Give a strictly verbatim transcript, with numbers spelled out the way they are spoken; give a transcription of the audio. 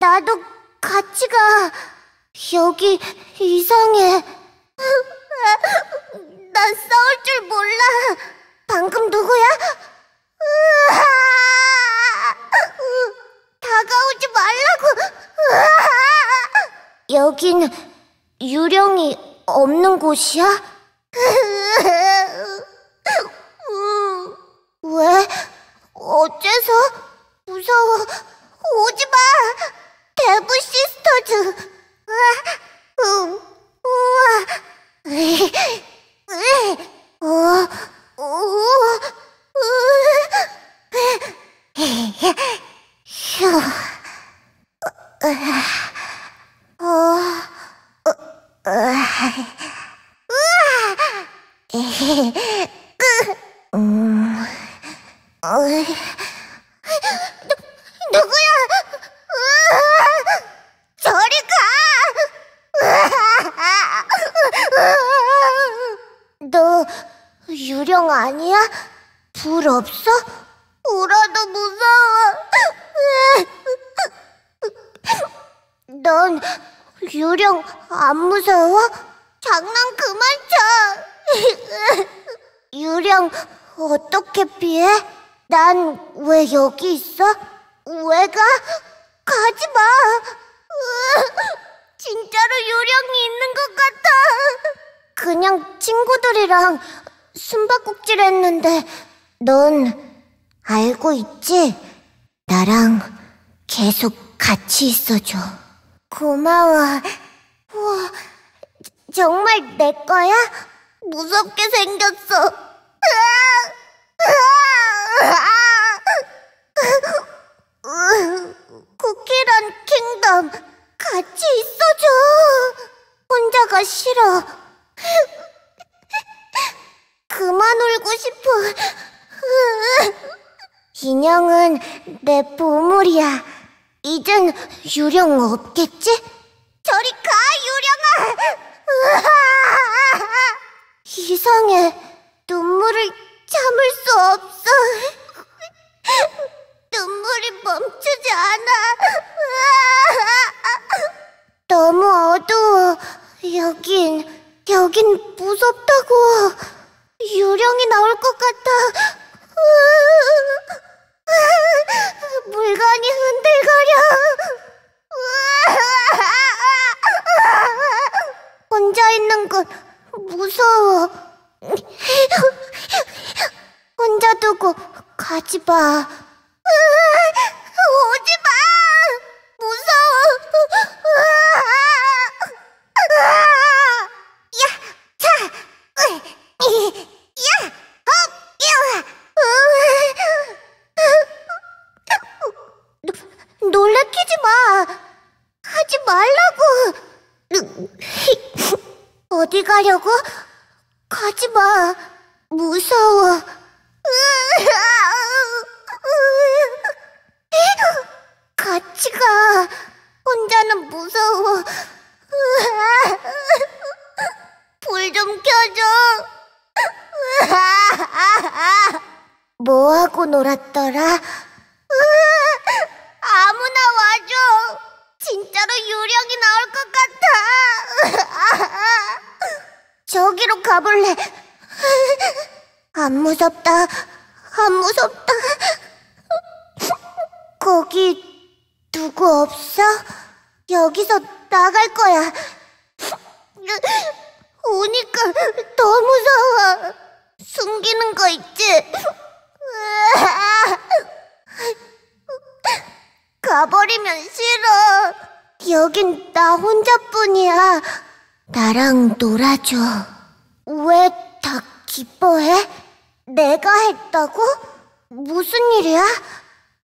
나도 같이 가. 여기 이상해. 난 싸울 줄 몰라. 방금 누구야? 다가오지 말라고. 여긴 유령이 없는 곳이야? 왜? 어째서? 무서워. 오지 마. 데브 시스터즈. 우와. 우와. 어, 우와. 휴. 어, 어, 음, 누, 누구야? 저리 가! 너 유령 아니야? 불 없어? 울어도 무서워. 넌 유령 안 무서워? 장난 그만 쳐. 유령 어떻게 피해? 난 왜 여기 있어? 왜 가? 가지 마. 진짜로 유령이 있는 것 같아. 그냥 친구들이랑 숨바꼭질 했는데 넌 알고 있지? 나랑 계속 같이 있어줘. 고마워. 우와, 정말 내 거야? 무섭게 생겼어. 쿠키런 킹덤 같이 있어줘. 혼자가 싫어. 그만 울고 싶어. 인형은 내 보물이야. 이젠 유령 없겠지? 저리 가, 유령아! 이상해. 눈물을 참을 수 없어. 눈물이 멈추지 않아. 너무 어두워. 여긴, 여긴 무섭다고. 유령이 나올 것 같아. 물건이 흔들거려. 혼자 있는 건 무서워. 혼자 두고 가지 마. 오지 마. 무서워. 야, 차. 야, 헉, 야. 놀래키지 마. 하지 말라고. 어디 가려고? 가지 마. 무서워. 같이 가. 혼자는 무서워. 불 좀 켜줘. 뭐하고 놀았더라? 아무나 와줘. 진짜로 유령이 나올 것 같아. 저기로 가볼래. 안 무섭다. 안 무섭다. 거기 누구 없어? 여기서 나갈 거야. 오니까 더 무서워. 숨기는 거 있지? 가버리면 싫어. 여긴 나 혼자뿐이야. 나랑 놀아줘. 왜 다 기뻐해? 내가 했다고? 무슨 일이야?